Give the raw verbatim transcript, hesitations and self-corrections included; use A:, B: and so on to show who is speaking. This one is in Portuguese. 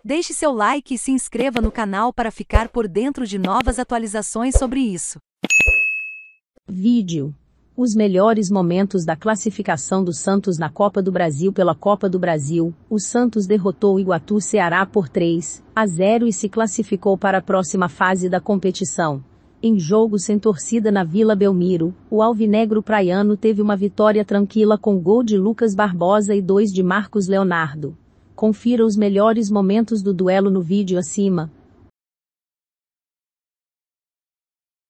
A: Deixe seu like e se inscreva no canal para ficar por dentro de novas atualizações sobre isso.
B: Vídeo. Os melhores momentos da classificação do Santos na Copa do Brasil. Pela Copa do Brasil, o Santos derrotou o Iguatu Ceará por três a zero e se classificou para a próxima fase da competição. Em jogo sem torcida na Vila Belmiro, o alvinegro praiano teve uma vitória tranquila com gol de Lucas Barbosa e dois de Marcos Leonardo. Confira os melhores momentos do duelo no vídeo acima.